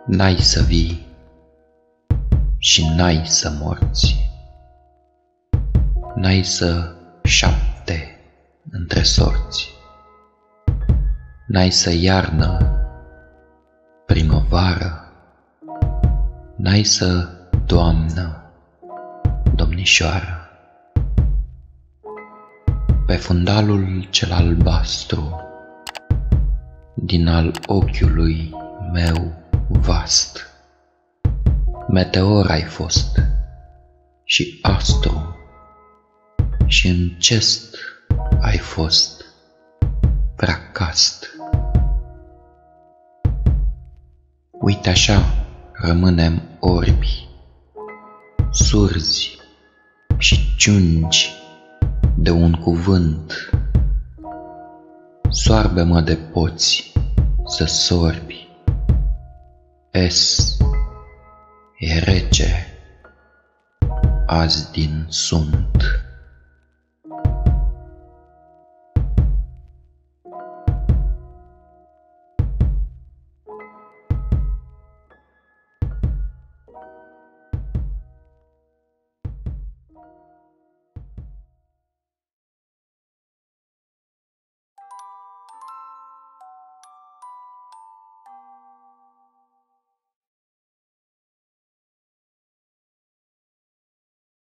N-ai să vii și n-ai să morți, n-ai să șapte între sorți, n-ai să iarnă, primăvară, n-ai să doamnă, domnișoară. Pe fundalul cel albastru din al ochiului meu vast, meteor ai fost și astru, și în cest ai fost prea cast. Uite așa rămânem orbi, surzi și ciungi de un cuvânt. Soarbe-mă de poți să sorbi, e rece azi din sunt.